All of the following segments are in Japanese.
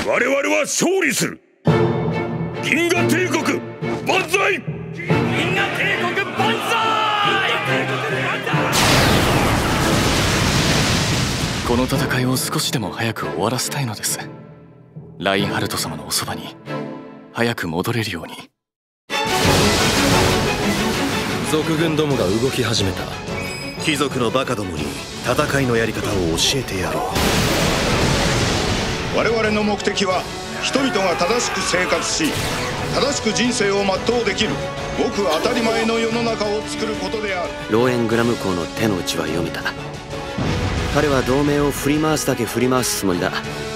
我々は勝利する。銀河帝国万歳！銀河帝国万歳！ この戦いを少しでも早く終わらせたいのです。ラインハルト様のおそばに早く戻れるように。 賊軍どもが動き始めた。 貴族のバカどもに戦いのやり方を教えてやろう。 我々の目的は人々が正しく生活し正しく人生を全うできるごく当たり前の世の中を作ることである。 ローエングラム公の手の内は読めた。彼は同盟を振り回すだけ振り回すつもりだ。 来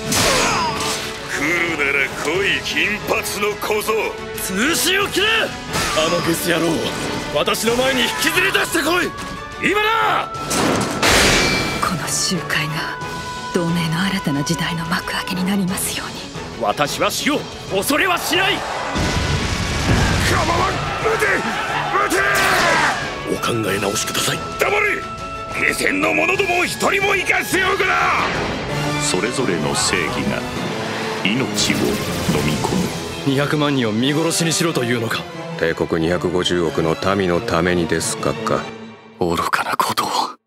るなら来い、金髪の小僧。 通信を切れ！あのゲス野郎、私の前に引きずり出してこい！今だ！ この集会が同盟の新たな時代の幕開けになりますように。 私は死を恐れはしない！ 構わん！撃て！ お考え直しください。 黙れ！下船の者どもを一人も生かしておくな！ それぞれの正義が命を飲み込む。 200万人を見殺しにしろというのか。 帝国250億の民のためにですか。 愚かなことを。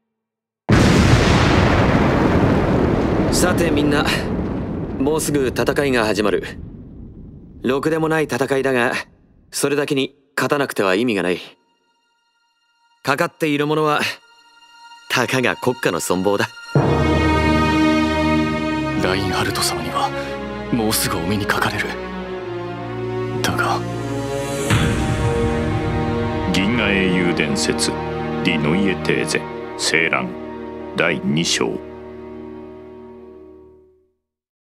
さてみんな、もうすぐ戦いが始まる。ろくでもない戦いだが、それだけに勝たなくては意味がない。かかっているものはたかが国家の存亡だ。 ラインハルト様にはもうすぐお目にかかれる。だが銀河英雄伝説ディノイエテーゼ青蘭第2章。